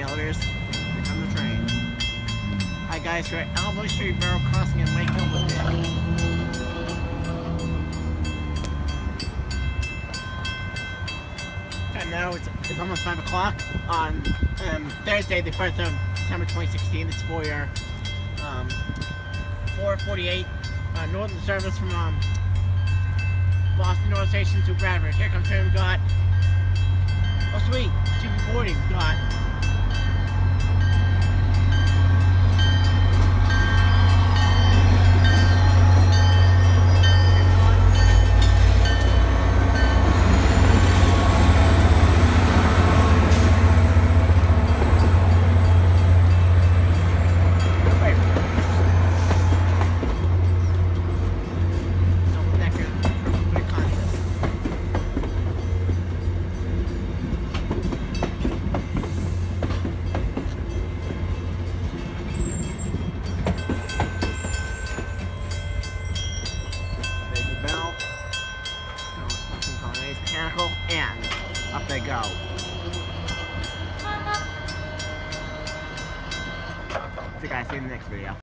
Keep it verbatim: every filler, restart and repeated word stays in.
elevators. Here comes the train. Hi guys, we're at Albion Street Barrel Crossing in Wakefield with it. And now it's, it's almost five o'clock on um, Thursday, the first of December twenty sixteen. This is for your um, four forty-eight uh, northern service from um, Boston North Station to Bradford. Here comes train. We got, oh sweet, two forty. We got mechanical, and up they go. See you guys, see you in the next video.